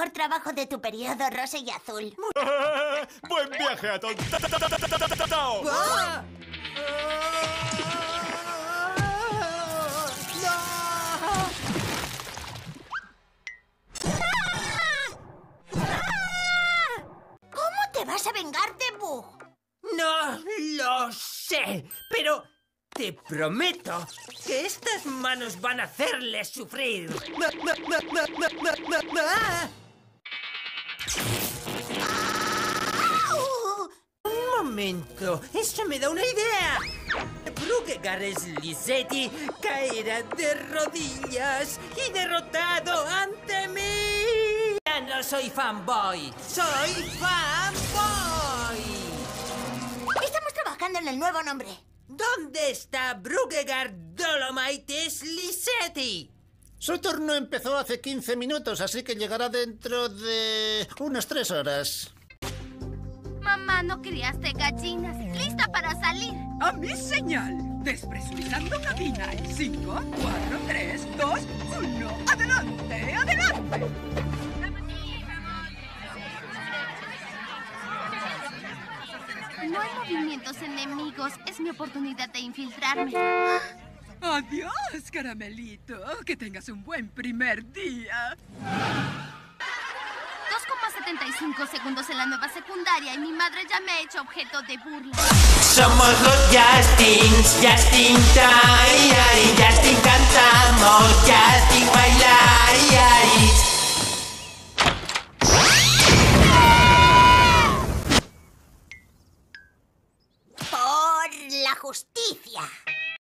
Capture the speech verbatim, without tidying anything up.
mejor trabajo de tu periodo rosa y azul. ¡Buen viaje a todos! ¡Ah! ¿Cómo te vas a vengarte, Bug? No lo sé, pero te prometo que estas manos van a hacerles sufrir. Un momento, eso me da una idea. Bruguegar Slisetti caerá de rodillas y derrotado ante mí. Ya no soy fanboy, soy fanboy. Estamos trabajando en el nuevo nombre. ¿Dónde está Bruguegar Dolomite Slisetti? Su turno empezó hace quince minutos, así que llegará dentro de unas tres horas. Mamá, ¿no criaste gallinas? ¡Lista para salir! A mi señal. Despresurizando cabina en cinco, cuatro, tres, dos, uno. ¡Adelante, adelante! No hay movimientos enemigos. Es mi oportunidad de infiltrarme. Adiós, caramelito. Que tengas un buen primer día. dos coma setenta y cinco segundos en la nueva secundaria y mi madre ya me ha hecho objeto de burla. Somos los Justins, Justin Time, Justin cantamos, Justin bailar. Por la justicia.